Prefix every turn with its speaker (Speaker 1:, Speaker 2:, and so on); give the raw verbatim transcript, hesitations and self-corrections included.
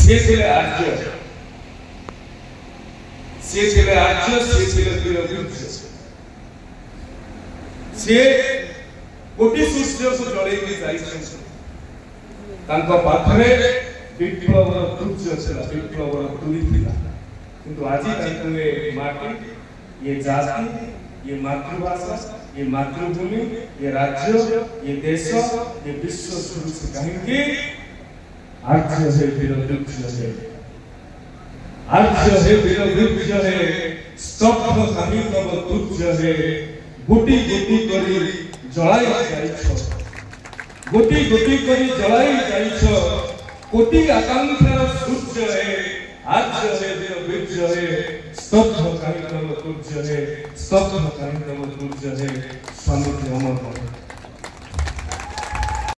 Speaker 1: से थे आर्य से थे आर्य से थे वीर से कोटि सूर्य को जड़े के जाइछन तांको पाखरे विप्लवर तुच्छ छला विप्लवर तुली थिला किंतु आज तांको ए माटी ये जाति ये मातृभाषा ये मातृभूमि ये राज्य ये देश ये विश्व सुरक्षा कहेंगे आर्य है वीर वृक्ष है आर्य है वीर वृक्ष है स्तब्ध कहीं तब तुच्छ है गोटी गोटी करी जलाई जाइछ गोटी गोटी करी जलाई जाइछ कोटि आकांक्षार सूर्य है आर्य है वीर वृक्ष है स्तब्ध कहीं तब तुच्छ है स्तब्ध कहीं तब तुच्छ है स्वामी अमर